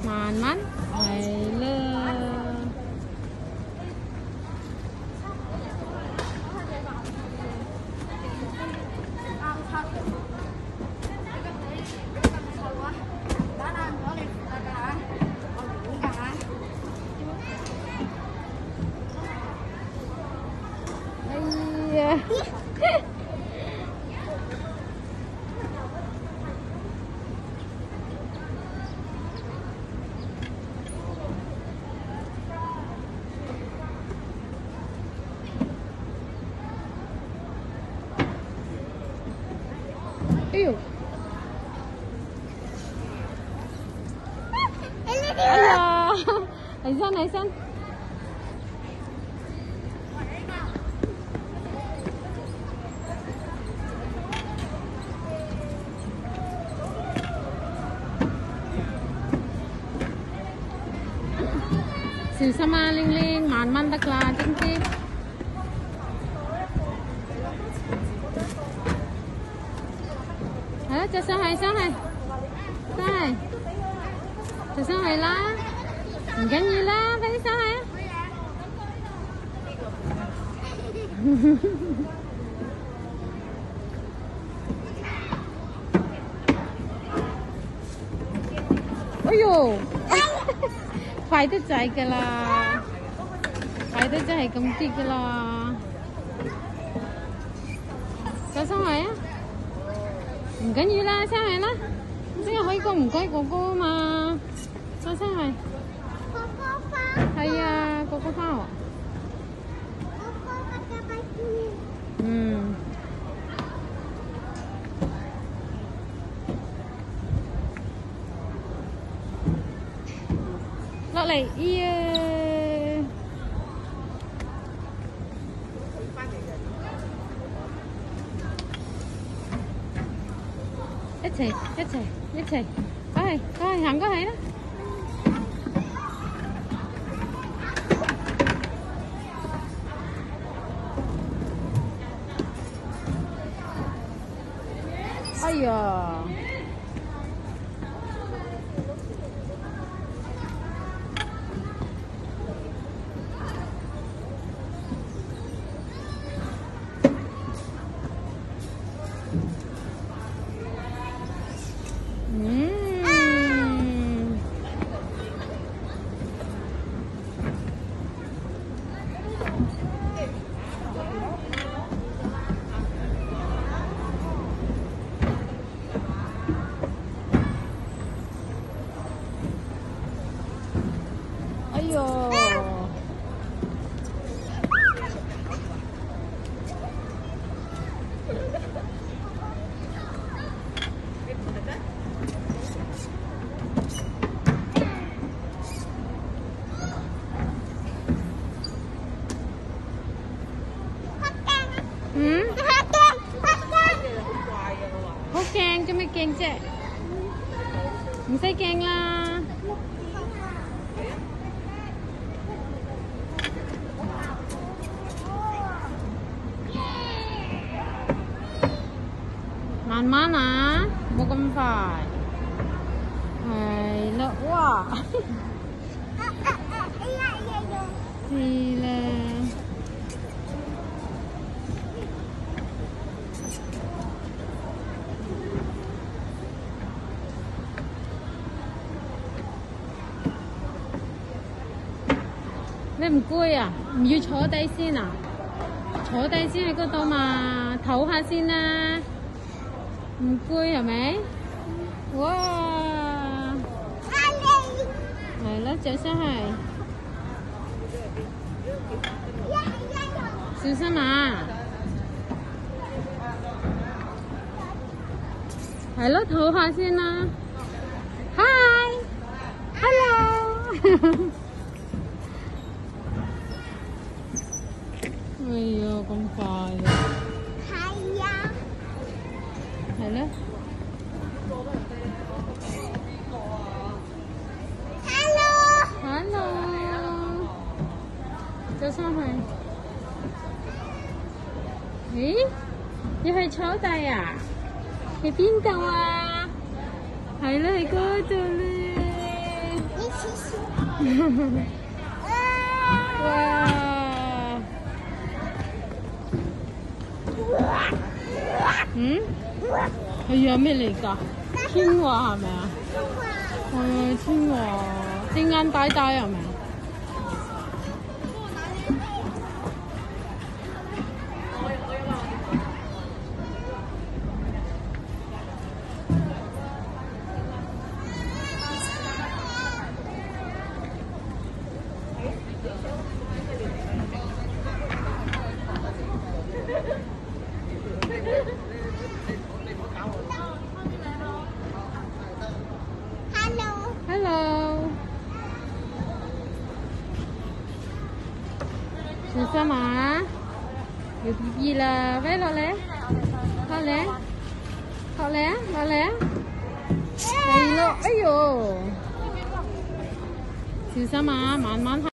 慢慢係啦。哎呀！哎呦！哎呀！嚟身嚟身！小心啊，玲玲，慢慢得啦，知唔知？係啦，着上去，上去，上去，着上去啦，唔緊要啦，快啲上去啊！哎呦！快得滯㗎啦，快得真係咁啲㗎啦，走上嚟啊！唔緊要啦，上嚟啦，即係可以過唔該哥哥啊嘛，走上嚟。哥哥花。係啊，哥哥花喎。哥哥花嘅拜年。嗯。落嚟，呀！一齊，一齊，一齊，過去，過去，行過去啦！哎呀！哎呦！嗯？好驚，做咩驚啫？唔使驚啦。慢慢啊，冇咁快。係啦，哇！係啦。你唔攰啊？唔要坐低先啊？坐低先喺嗰度嘛，唞下先啦。唔攰係咪？哇！係啦，着上去，小心啊！係咯，唞下先啦。Hi，hello。哎呀，咁快啊！係呀。係咧。Hello。着上去。咦？要去草地啊？去邊度啊？係啦，喺嗰度咧。 哇！嗯？係養咩嚟㗎？青蛙係咪啊？青蛙，隻眼大大係咪啊？Hello， 小心啊！有 BB 啦，喂落嚟，落嚟，落嚟啊，落嚟啊！係咯，哎呦，小心啊，慢慢行。